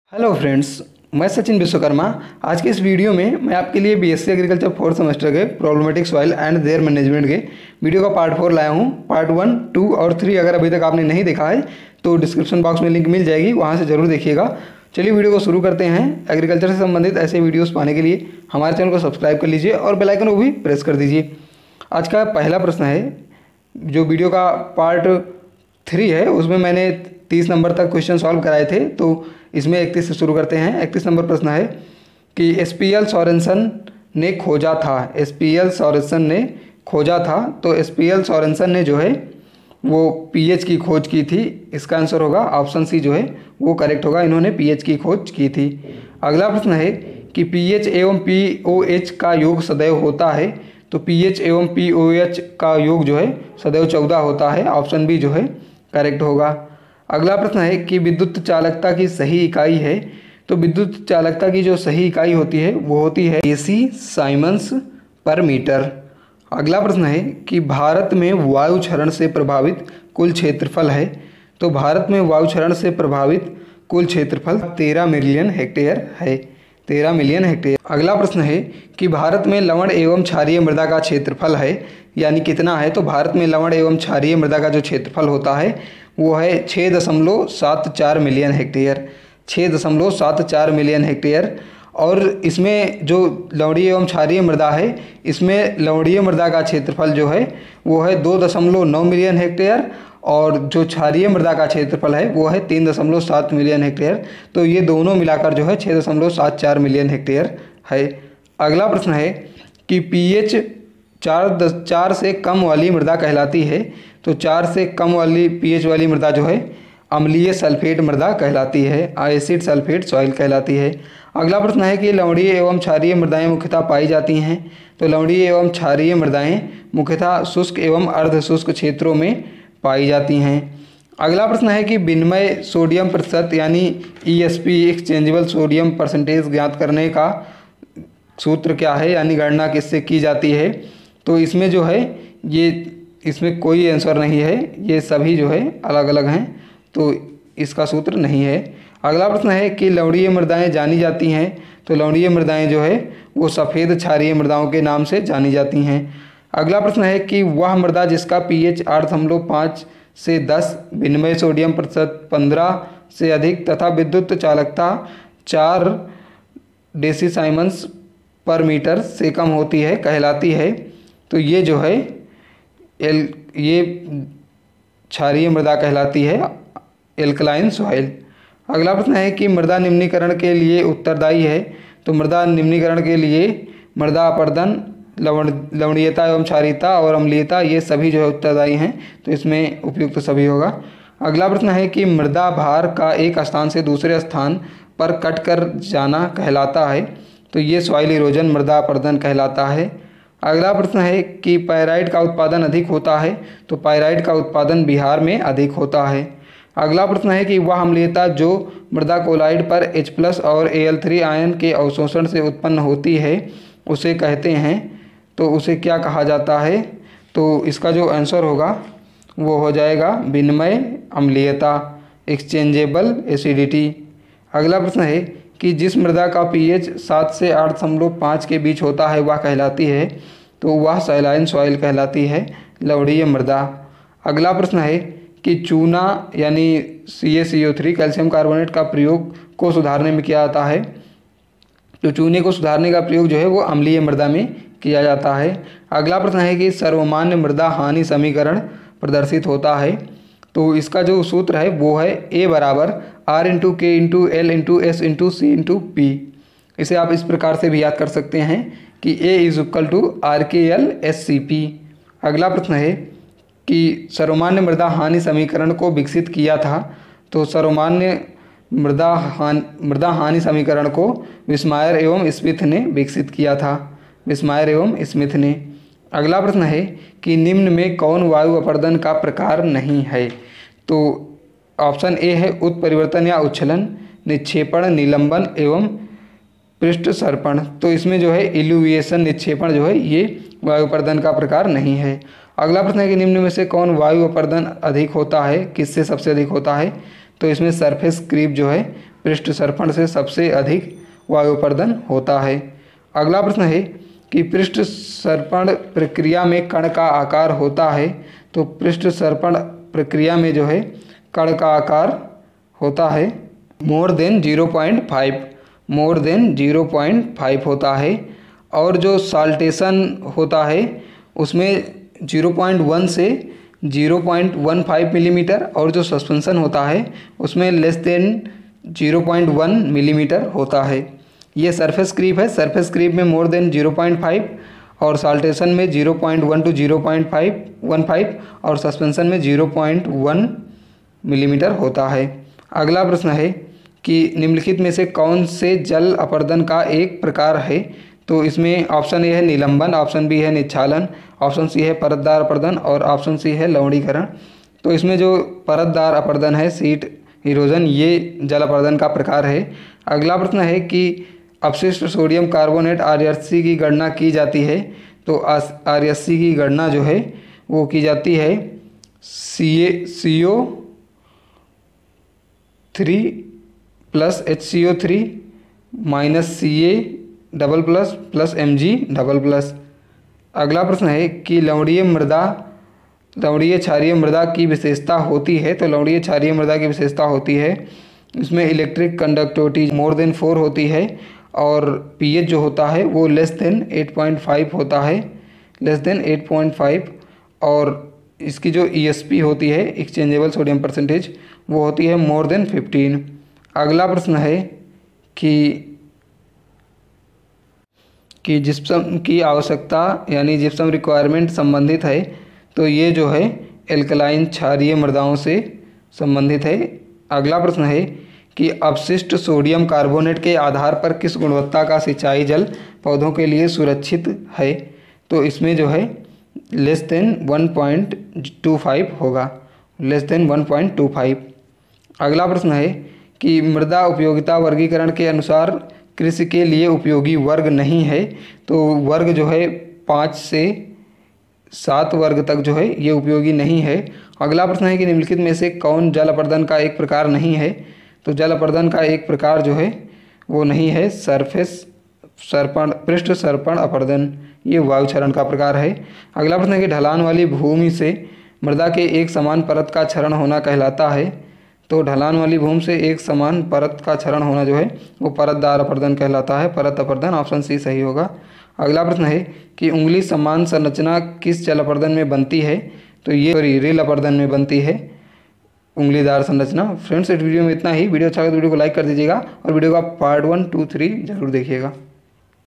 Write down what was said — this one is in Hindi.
हेलो फ्रेंड्स, मैं सचिन विश्वकर्मा। आज के इस वीडियो में मैं आपके लिए बीएससी एग्रीकल्चर 4th सेमेस्टर के problematic soil and their management के वीडियो का पार्ट 4 लाया हूं। पार्ट 1, 2 और 3 अगर अभी तक आपने नहीं देखा है तो डिस्क्रिप्शन बॉक्स में लिंक मिल जाएगी, वहां से ज़रूर देखिएगा। चलिए वीडियो को शुरू करते हैं। एग्रीकल्चर से संबंधित ऐसे वीडियोज़ पाने के लिए हमारे चैनल को सब्सक्राइब कर लीजिए और बेल आइकन को भी प्रेस कर दीजिए। आज का पहला प्रश्न है, जो वीडियो का पार्ट 3 है उसमें मैंने 30 नंबर तक क्वेश्चन सॉल्व कराए थे, तो इसमें 31 से शुरू करते हैं। 31 नंबर प्रश्न है कि एसपीएल सोरेनसन ने खोजा था। एसपीएल सोरेनसन ने खोजा था, तो एसपीएल सोरेनसन ने जो है वो पीएच की खोज की थी। इसका आंसर होगा ऑप्शन सी जो है वो करेक्ट होगा। इन्होंने पीएच की खोज की थी। अगला प्रश्न है कि पीएच एवं पीओएच का योग सदैव होता है, तो पीएच एवं पीओएच का योग जो है सदैव 14 होता है। ऑप्शन बी जो है करेक्ट होगा। अगला प्रश्न है कि विद्युत चालकता की सही इकाई है, तो विद्युत चालकता की जो सही इकाई होती है वो होती है एसी साइमन्स पर मीटर। अगला प्रश्न है कि भारत में वायु क्षरण से प्रभावित कुल क्षेत्रफल है, तो भारत में वायु क्षरण से प्रभावित कुल क्षेत्रफल 13 मिलियन हेक्टेयर है। 13 मिलियन हेक्टेयर। अगला प्रश्न है कि भारत में लवण एवं क्षारीय मृदा का क्षेत्रफल है, यानी कितना है, तो भारत में लवण एवं क्षारीय मृदा का जो क्षेत्रफल होता है वो है 6.74 मिलियन हेक्टेयर। 6.74 million hectare. और इसमें जो लवणीय एवं क्षारीय मृदा है, इसमें लवणीय मृदा का क्षेत्रफल जो है वो है 2.9 मिलियन हेक्टेयर, और जो क्षारीय मृदा का क्षेत्रफल है वो है 3.7 मिलियन हेक्टेयर। तो ये दोनों मिलाकर जो है 6.74 मिलियन हेक्टेयर है। अगला प्रश्न है कि पीएच 4 से कम वाली मृदा कहलाती है, तो 4 से कम वाली पीएच वाली मृदा जो है अम्लीय सल्फेट मृदा कहलाती है, एसिड सल्फेट सॉइल कहलाती है। अगला प्रश्न है कि लवणीय एवं क्षारीय मृदाएं मुख्यतः पाई जाती हैं, तो लवणीय एवं क्षारीय मृदाएं मुख्यतः शुष्क एवं अर्ध शुष्क क्षेत्रों में पाई जाती हैं। अगला प्रश्न है कि विनिमय सोडियम प्रतिशत यानी ईएसपी एक्सचेंजेबल सोडियम परसेंटेज ज्ञात करने का सूत्र क्या है, यानी गणना किससे की जाती है, तो इसमें जो है ये इसमें कोई आंसर नहीं है, ये सभी जो है अलग अलग हैं, तो इसका सूत्र नहीं है। अगला प्रश्न है कि लवणीय मृदाएं जानी जाती हैं, तो लवणीय मृदाएं जो है वो सफ़ेद क्षारीय मृदाओं के नाम से जानी जाती हैं। अगला प्रश्न है कि वह मृदा जिसका पीएच 8.5 से 10, विनिमय सोडियम प्रतिशत 15 से अधिक तथा विद्युत चालकता 4 डेसीसाइमन्स पर मीटर से कम होती है कहलाती है, तो ये जो है ये क्षारीय मृदा कहलाती है, एल्कलाइन सॉइल। अगला प्रश्न है कि मृदा निम्नीकरण के लिए उत्तरदायी है, तो मृदा निम्नीकरण के लिए मृदा अपरदन, लवणीयता एवं क्षारीयता और अम्लीयता ये सभी जो है उत्तरदायी हैं, तो इसमें उपयुक्त सभी होगा। अगला प्रश्न है कि मृदा भार का एक स्थान से दूसरे स्थान पर कट कर जाना कहलाता है, तो ये सॉइल इरोजन मृदा अपरदन कहलाता है। अगला प्रश्न है कि पाइराइट का उत्पादन अधिक होता है, तो पाइराइट का उत्पादन बिहार में अधिक होता है। अगला प्रश्न है कि वह अम्लीयता जो मृदा कोलाइड पर H+ और Al3 आयन के अवशोषण से उत्पन्न होती है उसे कहते हैं, तो उसे क्या कहा जाता है, तो इसका जो आंसर होगा वो हो जाएगा विनिमय अम्लीयता, एक्सचेंजेबल एसिडिटी। अगला प्रश्न है कि जिस मृदा का पीएच 7 से 8.5 के बीच होता है वह कहलाती है, तो वह सैलाइन सॉइल कहलाती है, लवणीय मृदा। अगला प्रश्न है कि चूना यानी CaCO3 कैल्शियम कार्बोनेट का प्रयोग को सुधारने में किया जाता है, तो चूने को सुधारने का प्रयोग जो है वो अम्लीय मृदा में किया जाता है। अगला प्रश्न है कि सर्वमान्य मृदा हानि समीकरण प्रदर्शित होता है, तो इसका जो सूत्र है वो है A बराबर R×K×L×S×C×P। इसे आप इस प्रकार से भी याद कर सकते हैं कि A = RKLSCP। अगला प्रश्न है कि सर्वमान्य मृदा हानि समीकरण को विकसित किया था, तो सर्वमान्य मृदा हानि समीकरण को विस्मायर एवं स्मिथ ने विकसित किया था, विस्मायर एवं स्मिथ ने। अगला प्रश्न है कि निम्न में कौन वायु अपरदन का प्रकार नहीं है, तो ऑप्शन ए है उत्परिवर्तन या उच्छलन, निक्षेपण, निलंबन एवं पृष्ठ सर्पण। तो इसमें जो है इल्यूविएशन, निक्षेपण जो है ये वायु अपरदन का प्रकार नहीं है। अगला प्रश्न है कि निम्न में से कौन वायु अपरदन अधिक होता है, किससे सबसे अधिक होता है, तो इसमें सरफेस क्रीप जो है पृष्ठ सर्पण से सबसे अधिक वायु अपर्दन होता है। अगला प्रश्न है कि पृष्ठ सर्पण प्रक्रिया में कण का आकार होता है। तो पृष्ठ सर्पण प्रक्रिया में जो है कण का आकार होता है मोर देन 0.5 होता है। और जो साल्टेशन होता है उसमें 0.1 से 0.15 मिलीमीटर, और जो सस्पेंशन होता है उसमें लेस देन 0.1 मिलीमीटर होता है। ये सरफेस क्रीप है। सरफेस क्रीप में मोर देन 0.5 और साल्टेशन में 0.1 टू 0.15 और सस्पेंशन में 0.1 मिलीमीटर होता है। अगला प्रश्न है कि निम्नलिखित में से कौन से जल अपर्दन का एक प्रकार है। तो इसमें ऑप्शन ए है निलंबन, ऑप्शन बी है निच्छालन, ऑप्शन सी है परतदार अपर्दन और ऑप्शन सी है लवणीकरण। तो इसमें जो परतदार अपर्दन है, सीट इरोजन, ये जल अपर्दन का प्रकार है। अगला प्रश्न है कि अपशिष्ट सोडियम कार्बोनेट आरएससी की गणना की जाती है। तो आरएससी की गणना जो है वो की जाती है CO3 plus HCO3 minus Ca double plus plus Mg double plus. अगला प्रश्न है कि लवणीय क्षारीय मृदा की विशेषता होती है। तो लवणीय क्षारीय मृदा की विशेषता होती है, इसमें इलेक्ट्रिक कंडक्टिविटी मोर देन 4 होती है और pH जो होता है वो लेस देन 8.5 होता है, लेस देन 8.5। और इसकी जो ESP होती है, एक्सचेंजेबल सोडियम परसेंटेज, वो होती है मोर देन 15। अगला प्रश्न है कि जिप्सम की आवश्यकता यानी जिप्सम रिक्वायरमेंट संबंधित है। तो ये जो है एल्कलाइन क्षारीय मृदाओं से संबंधित है। अगला प्रश्न है कि अपशिष्ट सोडियम कार्बोनेट के आधार पर किस गुणवत्ता का सिंचाई जल पौधों के लिए सुरक्षित है। तो इसमें जो है लेस देन 1.25 होगा, लेस देन 1.25। अगला प्रश्न है कि मृदा उपयोगिता वर्गीकरण के अनुसार कृषि के लिए उपयोगी वर्ग नहीं है। तो वर्ग जो है 5 से 7 वर्ग तक जो है ये उपयोगी नहीं है। अगला प्रश्न है कि निम्नलिखित में से कौन जल अपर्दन का एक प्रकार नहीं है। तो जल अपर्दन का एक प्रकार जो है वो नहीं है पृष्ठ सर्पण अपर्दन, ये वायु क्षरण का प्रकार है। अगला प्रश्न है कि ढलान वाली भूमि से मृदा के एक समान परत का क्षरण होना कहलाता है। तो ढलान वाली भूमि से एक समान परत का क्षरण होना जो है वो परतदार अपर्दन कहलाता है, परत अपर्दन, ऑप्शन सी सही होगा। अगला प्रश्न है कि उंगली समान संरचना किस जल अपर्दन में बनती है। तो ये रेल अपर्दन में बनती है उंगलीदार संरचना। फ्रेंड्स, इस वीडियो में इतना ही। वीडियो अच्छा लगे तो वीडियो को लाइक कर दीजिएगा और वीडियो का पार्ट 1, 2, 3 जरूर देखिएगा।